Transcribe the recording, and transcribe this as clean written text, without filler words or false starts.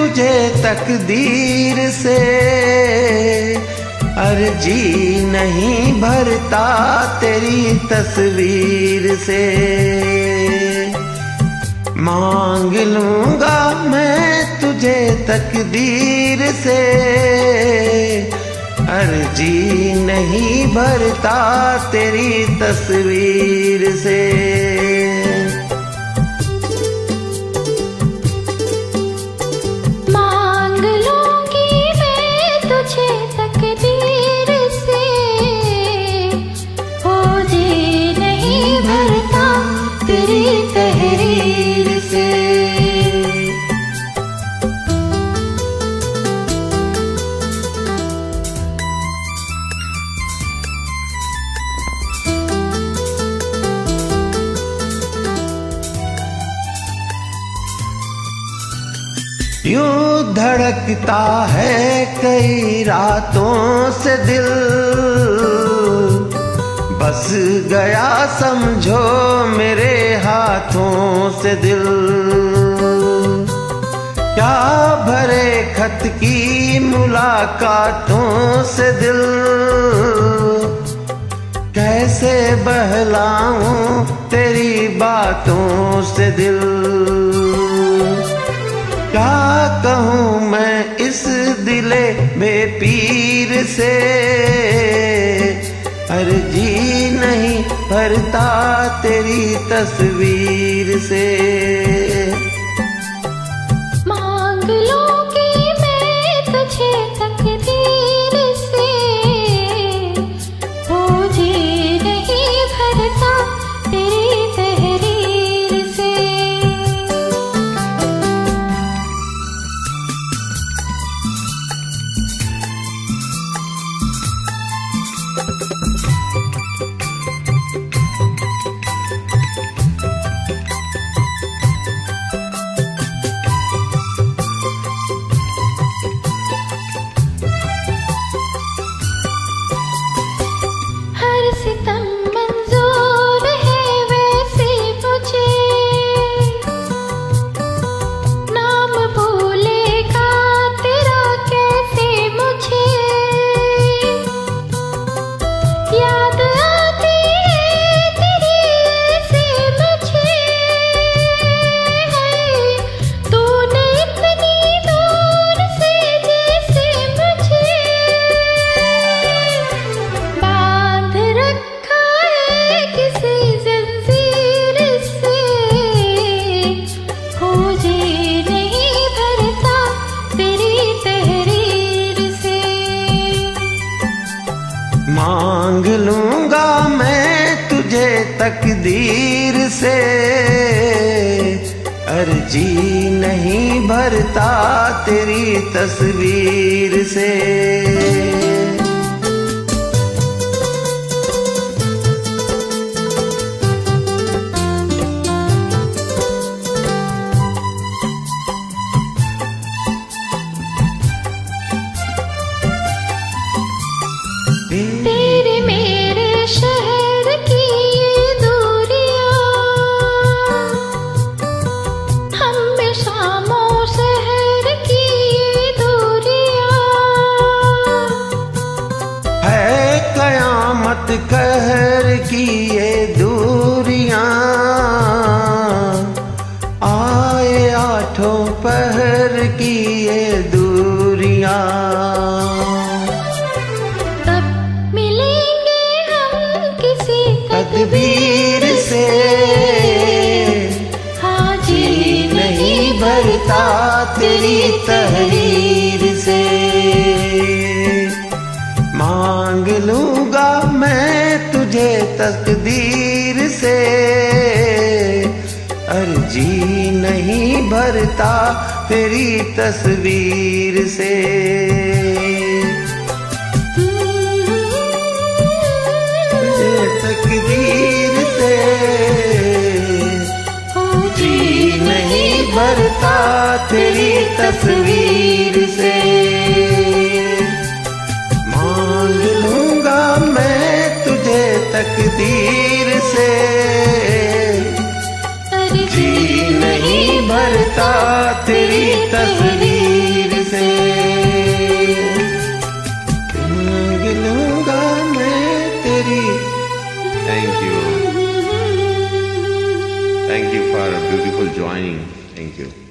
तुझे तकदीर से, अर्जी नहीं भरता तेरी तस्वीर से। मांग लूंगा मैं तुझे तकदीर से, अर्जी नहीं भरता तेरी तस्वीर से। मांग लूंगी मैं तुझे तकदीर से, हो जी नहीं भरता तेरी तहरीर से। यूं धड़कता है कई रातों से दिल, बस गया समझो मेरे हाथों से दिल। क्या भरे खत की मुलाकातों से दिल, कैसे बहलाऊं तेरी बातों से दिल। क्या कहूँ मैं इस दिले बेपीर से, अर्जी नहीं भरता तेरी तस्वीर से। मांग लूंगी मैं तुझे तकदीर से, हो जी नहीं भरता तेरी तहरीर से। हर सितम मंजूर है वैसे मुझे, नाम भूलेगा तेरा कैसे मुझे। याद आती है तेरी ऐसे मुझे, तूने इतनी दूर से जैसे मुझे बांध रखा है किसी जंजीर से, हो जी नहीं भरता तेरी तहरीर से। मांग लूंगा मैं तुझे तकदीर से, अर्जी नहीं भरता तेरी तस्वीर से। तेरे मेरे शहर की ये दूरियां, हम शामों शहर की ये दूरियां, है कयामत कहर की ये दूरियां, आए आठों पहर की ये दूरियां। तकदीर से, हाजी नहीं भरता तेरी तहरीर से। मांग लूंगा मैं तुझे तकदीर से, अर्जी नहीं भरता तेरी तस्वीर से। तकदीर से, जी नहीं भरता तेरी तस्वीर से। मांग लूंगा मैं तुझे तकदीर से, जी नहीं भरता तेरी तस्वीर Thank you for a beautiful joining. Thank you.